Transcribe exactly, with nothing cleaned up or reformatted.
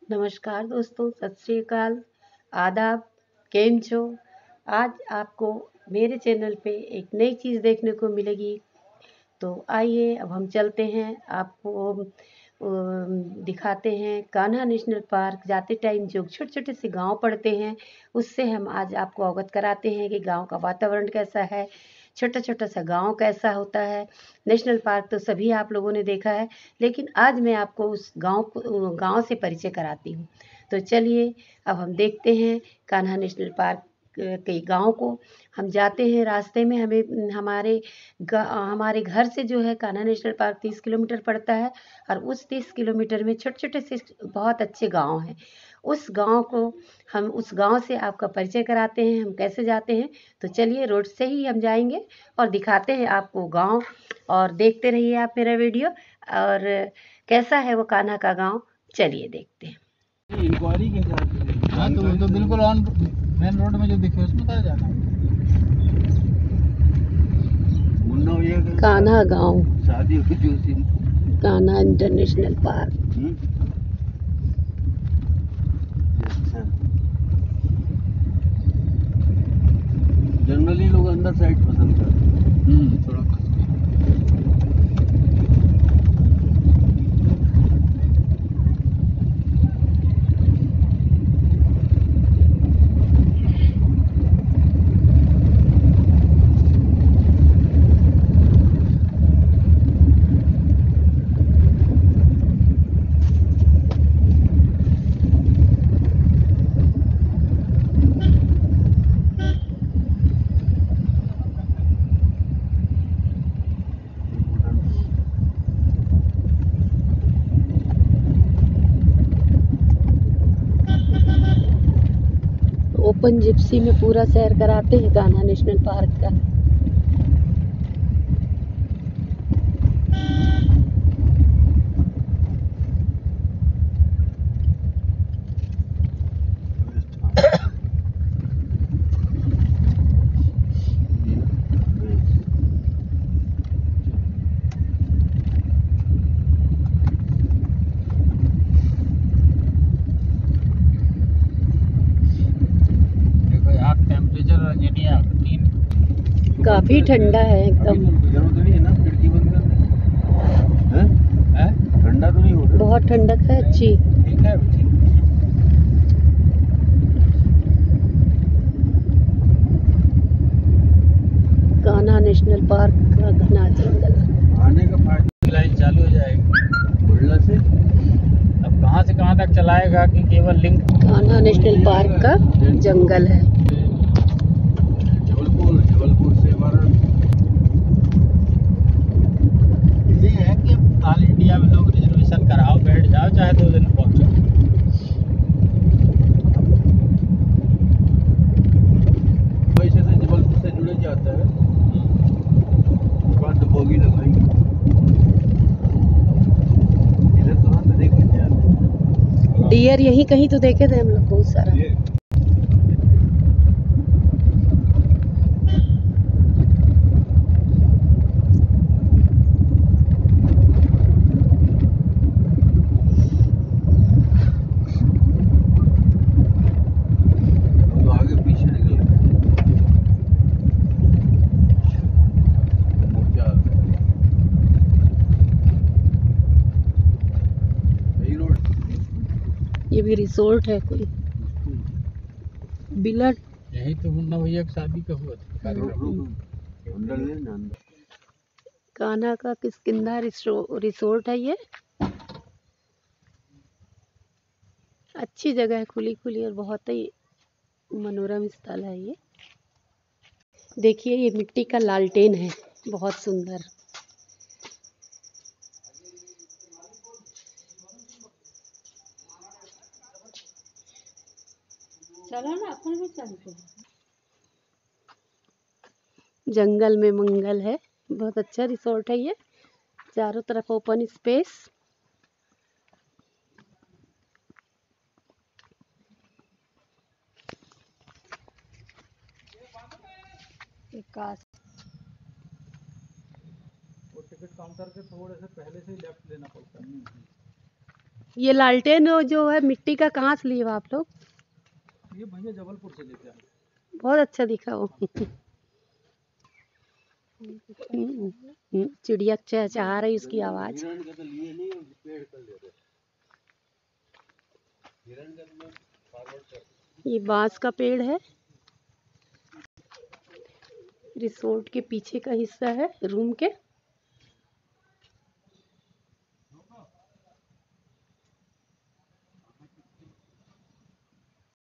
नमस्कार दोस्तों, सत श्री अकाल, आदाब, केम छो। आज आपको मेरे चैनल पे एक नई चीज़ देखने को मिलेगी। तो आइए अब हम चलते हैं, आपको अम, दिखाते हैं कान्हा नेशनल पार्क जाते टाइम जो छोटे छोटे से गांव पड़ते हैं, उससे हम आज आपको अवगत कराते हैं कि गांव का वातावरण कैसा है, छोटा छोटा सा गांव कैसा होता है। नेशनल पार्क तो सभी आप लोगों ने देखा है, लेकिन आज मैं आपको उस गांव को गांव से परिचय कराती हूँ। तो चलिए अब हम देखते हैं कान्हा नेशनल पार्क के गांव को। हम जाते हैं, रास्ते में हमें हमारे हमारे घर से जो है कान्हा नेशनल पार्क तीस किलोमीटर पड़ता है, और उस तीस किलोमीटर में छोटे छोटे से बहुत अच्छे गांव हैं। उस गांव को हम उस गांव से आपका परिचय कराते हैं, हम कैसे जाते हैं। तो चलिए रोड से ही हम जाएंगे और दिखाते हैं आपको गांव, और देखते रहिए आप मेरा वीडियो। और कैसा है वो कान्हा का गांव, चलिए देखते हैं। इंक्वायरी के साथ हाँ तो तो बिल्कुल ऑन मेन रोड में जो दिखे उसमें कहा जाना कान्हा गांव, शादी हुई थी उसी कान्हा इंटरनेशनल पार्क। जनरली लोग अंदर साइड पसंद करते हैं थोड़ा ओपन जिप्सी में पूरा सैर कराते हैं कान्हा नेशनल पार्क का। काफी ठंडा है एकदम, जरूरत नहीं है ना खिड़की बंद करने हैं ठंडा तो नहीं हो रहा, बहुत ठंडक है अच्छी। ठीक है ठीक कान्हा नेशनल पार्क का घना जंगल। आने का फायदा लाइन चालू हो जाएगी बुढ़ला से। अब कहाँ से कहाँ तक चलाएगा कि केवल लिंक कान्हा नेशनल पार्क का जंगल है। जबलपुर जबलपुर से ये है कि ऑल इंडिया में लोग रिजर्वेशन कराओ, बैठ जाओ, चाहे दो दिन पहुंचो। वैसे से जबलपुर से जुड़े जाता है, तो बोगी लगाएंगे इधर कहाँ से देखेंगे यार। डियर यहीं कहीं तो देखे थे हम लोग बहुत सारा। ये भी रिसोर्ट है कोई, बिलट। यही तो मुन्ना भैया की शादी का हुआ था। कान्हा का किष्किंधा रिसोर्ट है ये। अच्छी जगह है, खुली खुली, और बहुत ही मनोरम स्थल है ये। देखिए ये मिट्टी का लालटेन है, बहुत सुंदर। चलो ना, अपन भी चलते हैं। जंगल में मंगल है, बहुत अच्छा रिसोर्ट है ये, चारों तरफ ओपन स्पेस। टिकट काउंटर के थोड़े से पहले से ही लेफ्ट लेना पड़ता है। ये लालटेन जो है मिट्टी का कहाँ से लिए हो आप लोग? ये भैया जबलपुर से लेते हैं। बहुत अच्छा दिखा वो। चिड़िया चहचहा रही, उसकी आवाज। ये बांस का पेड़ है। रिसोर्ट के पीछे का हिस्सा है रूम के।